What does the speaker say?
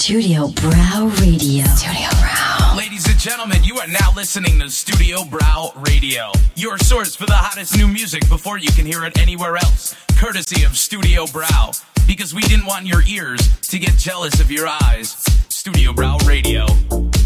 Studio Brow Radio. Studio Brow. Ladies and gentlemen, you are now listening to Studio Brow Radio, your source for the hottest new music before you can hear it anywhere else, courtesy of Studio Brow, because we didn't want your ears to get jealous of your eyes. Studio Brow Radio.